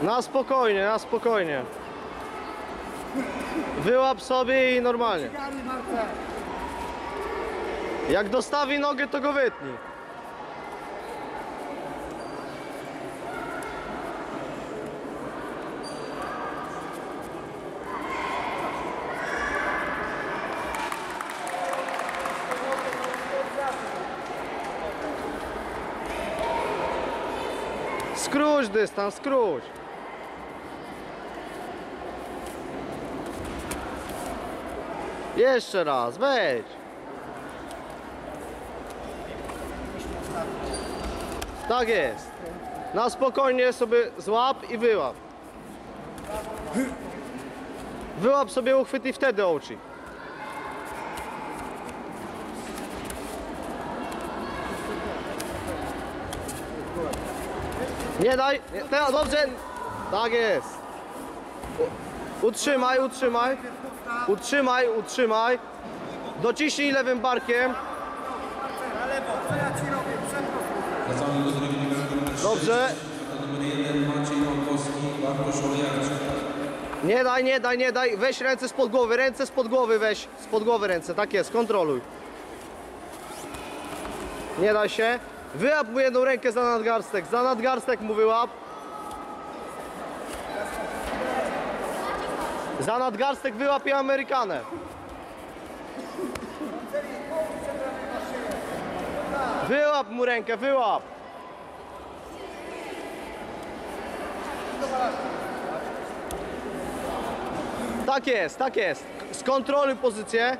Na spokojnie, na spokojnie. Wyłap sobie i normalnie. Jak dostawi nogę, to go wytnij. Skróć dystans, skróć. Jeszcze raz, wejdź. Tak jest. Na spokojnie sobie złap i wyłap. Wyłap sobie uchwyt i wtedy oczy. Nie daj, nie, teraz dobrze. Tak jest. Utrzymaj, utrzymaj. Utrzymaj, utrzymaj. Dociśnij lewym barkiem. Dobrze. Nie daj, nie daj, nie daj. Weź ręce spod głowy, weź. Spod głowy ręce, tak jest, kontroluj. Nie daj się. Wyłap mu jedną rękę za nadgarstek mu wyłap. Za nadgarstek wyłap i Amerykanę. Wyłap mu rękę, wyłap. Tak jest, tak jest. Skontroluj pozycję.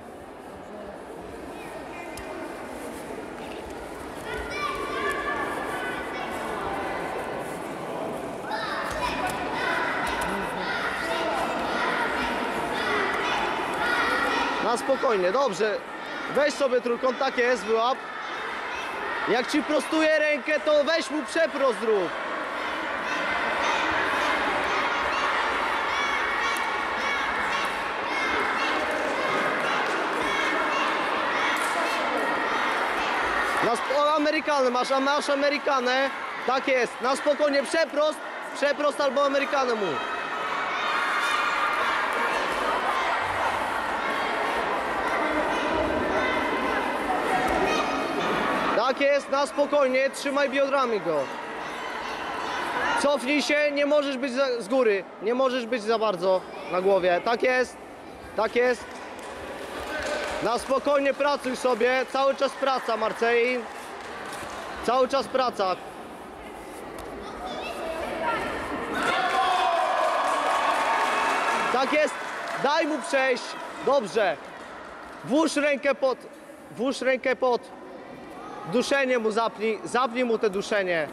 Na spokojnie, dobrze. Weź sobie trójkąt, tak jest, wyłap. Jak ci prostuje rękę, to weź mu przeprost zrób. Amerykanę masz Amerykanę. Tak jest, na spokojnie, przeprost albo Amerykanę mu. Tak jest, na spokojnie, trzymaj biodrami go. Cofnij się, nie możesz być z góry, nie możesz być za bardzo na głowie. Tak jest, tak jest. Na spokojnie pracuj sobie, cały czas praca, Marceli. Cały czas praca. Tak jest, daj mu przejść, dobrze. Włóż rękę pod. Duszenie mu zapnij mu te duszenie.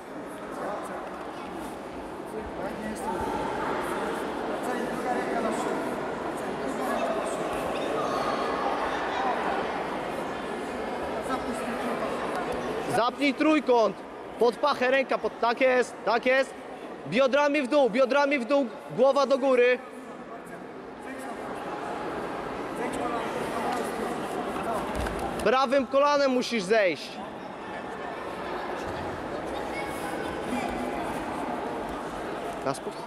Zapnij trójkąt, pod pachę ręka, tak jest, tak jest. Biodrami w dół, głowa do góry. Prawym kolanem musisz zejść. Na spokój.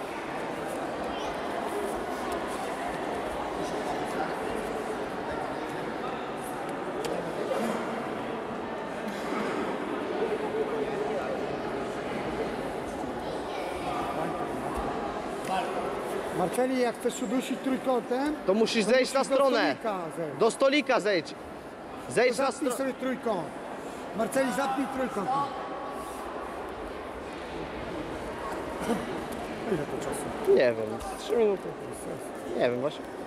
Marceli, jak chcesz udusić trójkątem, to musisz zejść na stronę. Do stolika zejdź. Zejdź na stronę. Sobie trójkąt. Marceli, zapnij trójkąt. Ile to czasu? Nie wiem, 3 minuty. Nie wiem właśnie.